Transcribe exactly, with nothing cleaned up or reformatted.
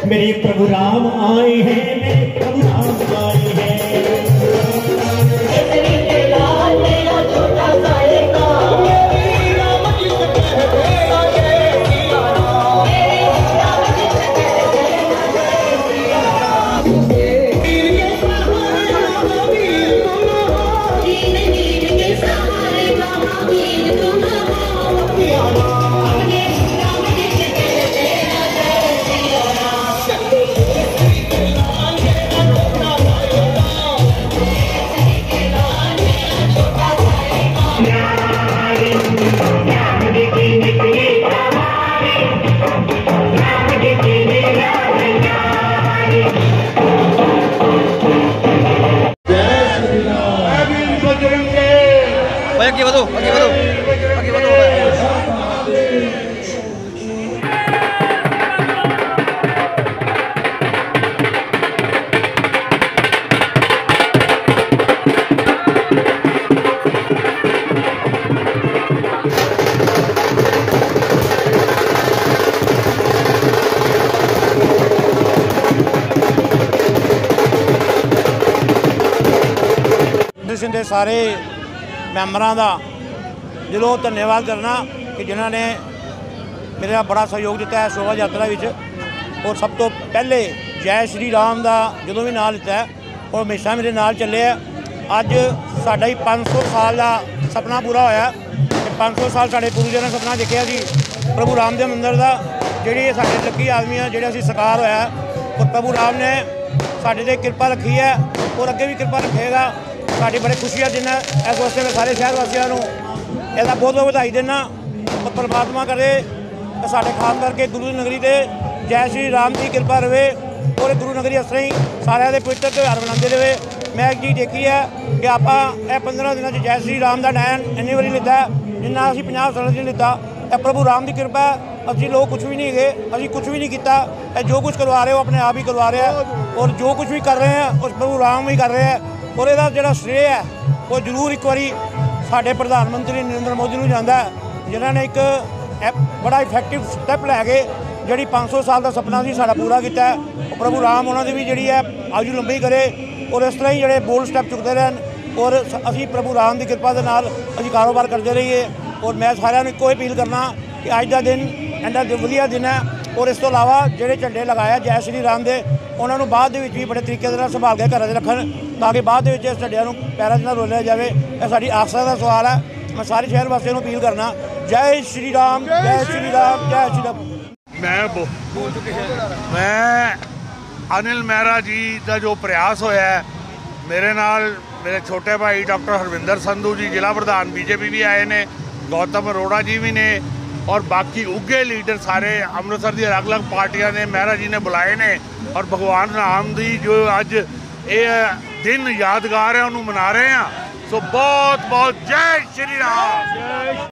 मेरे प्रभु राम आए हैं, मेरे प्रभु राम आए हैं। आगे बढ़ो, आगे बढ़ो, आगे बढ़ो। ਦੇ ਸਾਰੇ ਮੈਂਬਰਾਂ ਦਾ ਦਿਲੋਂ ਧੰਨਵਾਦ ਕਰਨਾ ਕਿ ਜਿਨ੍ਹਾਂ ਨੇ ਮੇਰਾ ਬੜਾ ਸਹਿਯੋਗ ਦਿੱਤਾ ਹੈ ਸ਼ੋਭਾ ਯਾਤਰਾ ਵਿੱਚ। ਔਰ ਸਭ ਤੋਂ ਪਹਿਲੇ ਜੈ ਸ਼੍ਰੀ ਰਾਮ ਦਾ ਜਦੋਂ ਵੀ ਨਾਂ ਲਿੱਤਾ ਉਹ ਹਮੇਸ਼ਾ ਮੇਰੇ ਨਾਲ ਚੱਲੇ ਆ। ਅੱਜ ਸਾਡਾ ਹੀ ਪੰਜ ਸੌ ਸਾਲ ਦਾ ਸੁਪਨਾ ਪੂਰਾ ਹੋਇਆ ਤੇ ਪੰਜ ਸੌ ਸਾਲ ਸਾਡੇ ਪੂਰਵਜਾਂ ਨੇ ਸੁਪਨਾ ਦੇਖਿਆ ਸੀ ਪ੍ਰਭੂ ਰਾਮ ਦੇ ਮੰਦਿਰ ਦਾ, ਜਿਹੜੀ ਸਾਡੇ ਲੱਕੀ ਆਦਮੀਆਂ ਜਿਹੜੇ ਅਸੀਂ ਸਾਕਾਰ ਹੋਇਆ। ਔਰ ਪ੍ਰਭੂ ਰਾਮ ਨੇ ਸਾਡੇ 'ਤੇ ਕਿਰਪਾ ਰੱਖੀ ਹੈ ਔਰ ਅੱਗੇ ਵੀ ਕਿਰਪਾ ਰੱਖੇਗਾ। साड़ी बड़े खुशी का दिन है, इस वास्ते मैं सारे शहर वासियों इसका बहुत बहुत बधाई देना। और परमात्मा करे साढ़े खास करके गुरु नगरी से जय श्री राम की कृपा रहे और गुरु नगरी इस तरह ही सारे के पवित्र त्यौहार मनाते रहे। मैं एक चीज़ देखी है कि आप पंद्रह दिनों से जय श्री राम का नैन इन्नी बारी लिता है जिन्ना अभी पचास साल से लिता। प्रभु राम की कृपा है, असी लोग कुछ भी नहीं गए, अभी कुछ भी नहीं किया। जो कुछ करवा रहे हो अपने आप ही करवा रहे हैं और जो कुछ भी कर रहे हैं उस प्रभु राम ही कर रहे हैं। और इसका जोड़ा श्रेय है वो जरूर एक बारी साढ़े प्रधानमंत्री नरेंद्र मोदी को जाता है जिन्होंने एक बड़ा इफेक्टिव स्टैप लैके जी पाँच सौ साल का सपना से साड़ा पूरा किया है। प्रभु राम उन्होंने भी जी है आयु लंबी करे और इस तरह ही जोड़े बोल्ड स्टैप चुकते रहन और असी प्रभु राम की कृपा के नाल असी कारोबार करते रहिए। और मैं सारिਆਂ ਨੂੰ ਇੱਕੋ अपील करना कि अज का दिन एंडा वधिया दिन है। और इस तो इलावा जोड़े झंडे लगाए जय श्री राम के उन्होंने बाद भी बड़े तरीके संभाल के घर रखन ताकि बाद इस झंडिया पैरों से ना रोलिया जाए। यह साड़ी आस्था का सवाल है। मैं सारे शहर वासियों को अपील करना जय श्री राम जय श्री राम जय श्री राम। मैं बोल चुके मैं अनिल मेहरा जी का जो प्रयास होया है मेरे नाल मेरे छोटे भाई डॉक्टर हरविंदर संधू जी जिला प्रधान बीजेपी भी आए ने, गौतम अरोड़ा जी भी ने और बाकी उगे लीडर सारे अमृतसर की अलग अलग पार्टियां ने मेहरा जी ने बुलाए ने। और भगवान राम की जो अज ये दिन यादगार है उन्होंने मना रहे हैं। सो बहुत बहुत जय श्री राम।